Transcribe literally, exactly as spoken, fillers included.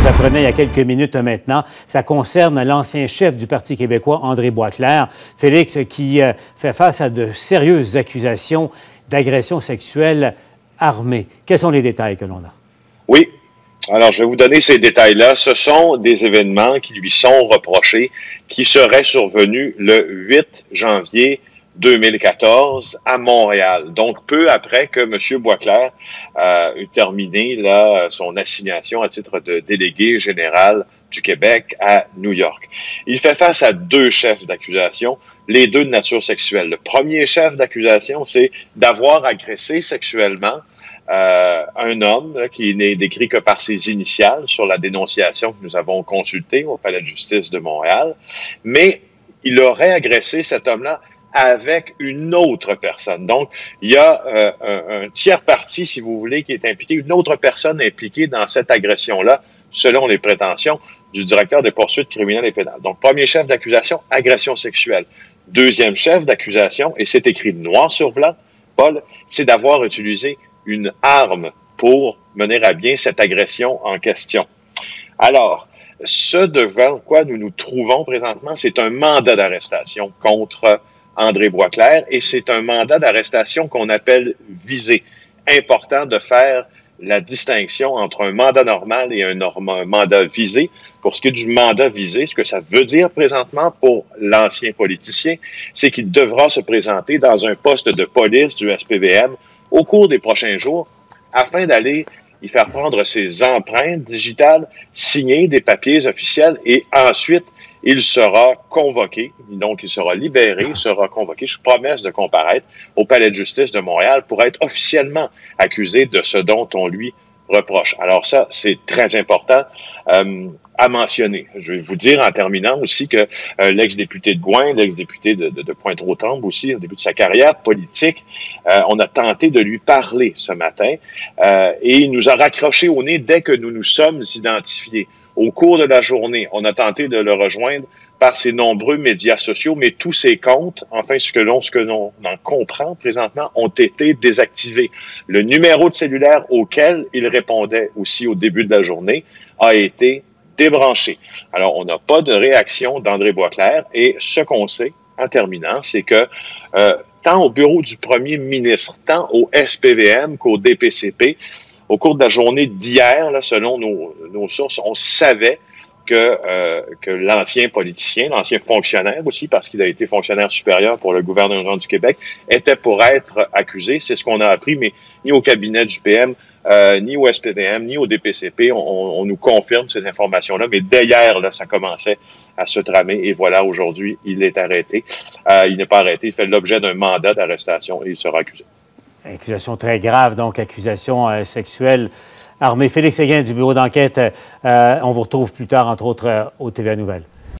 vous apprenez il y a quelques minutes maintenant. Ça concerne l'ancien chef du Parti québécois, André Boisclair. Félix, qui euh, fait face à de sérieuses accusations d'agression sexuelle armée. Quels sont les détails que l'on a? Oui. Alors, je vais vous donner ces détails-là. Ce sont des événements qui lui sont reprochés, qui seraient survenus le huit janvier deux mille quatorze à Montréal. Donc, peu après que M. Boisclair euh, eut terminé là, son assignation à titre de délégué général du Québec à New York. Il fait face à deux chefs d'accusation, les deux de nature sexuelle. Le premier chef d'accusation, c'est d'avoir agressé sexuellement Euh, un homme là, qui n'est décrit que par ses initiales sur la dénonciation que nous avons consultée au Palais de justice de Montréal, mais il aurait agressé cet homme-là avec une autre personne. Donc, il y a euh, un, un tiers parti, si vous voulez, qui est impliqué, une autre personne impliquée dans cette agression-là, selon les prétentions du directeur des poursuites criminelles et pénales. Donc, premier chef d'accusation, agression sexuelle. Deuxième chef d'accusation, et c'est écrit noir sur blanc, Paul, c'est d'avoir utilisé une arme pour mener à bien cette agression en question. Alors, ce devant quoi nous nous trouvons présentement, c'est un mandat d'arrestation contre André Boisclair et c'est un mandat d'arrestation qu'on appelle visé. Important de faire la distinction entre un mandat normal et un, norm- un mandat visé. Pour ce qui est du mandat visé, ce que ça veut dire présentement pour l'ancien politicien, c'est qu'il devra se présenter dans un poste de police du S P V M au cours des prochains jours, afin d'aller y faire prendre ses empreintes digitales, signer des papiers officiels et ensuite, il sera convoqué, donc il sera libéré, il sera convoqué, je promesse de comparaître au Palais de justice de Montréal pour être officiellement accusé de ce dont on lui reproche. Alors ça, c'est très important euh, à mentionner. Je vais vous dire en terminant aussi que euh, l'ex-député de Gouin, l'ex-député de, de, de Pointe-aux-Trembles aussi, au début de sa carrière politique, euh, on a tenté de lui parler ce matin euh, et il nous a raccroché au nez dès que nous nous sommes identifiés. Au cours de la journée, on a tenté de le rejoindre par ses nombreux médias sociaux, mais tous ses comptes, enfin ce que l'on ce que l'on en comprend présentement, ont été désactivés. Le numéro de cellulaire auquel il répondait aussi au début de la journée a été débranché. Alors, on n'a pas de réaction d'André Boisclair et ce qu'on sait, en terminant, c'est que euh, tant au bureau du premier ministre, tant au S P V M qu'au D P C P, au cours de la journée d'hier, là, selon nos, nos sources, on savait que, euh, que l'ancien politicien, l'ancien fonctionnaire aussi, parce qu'il a été fonctionnaire supérieur pour le gouvernement du Québec, était pour être accusé. C'est ce qu'on a appris, mais ni au cabinet du P M, euh, ni au S P V M, ni au D P C P, on, on nous confirme ces informations-là. Mais dès hier, là, ça commençait à se tramer. Et voilà, aujourd'hui, il est arrêté. Euh, il n'est pas arrêté, il fait l'objet d'un mandat d'arrestation et il sera accusé. Accusation très grave, donc accusation euh, sexuelle armée. Félix Séguin du bureau d'enquête, euh, on vous retrouve plus tard, entre autres, euh, au T V A Nouvelles.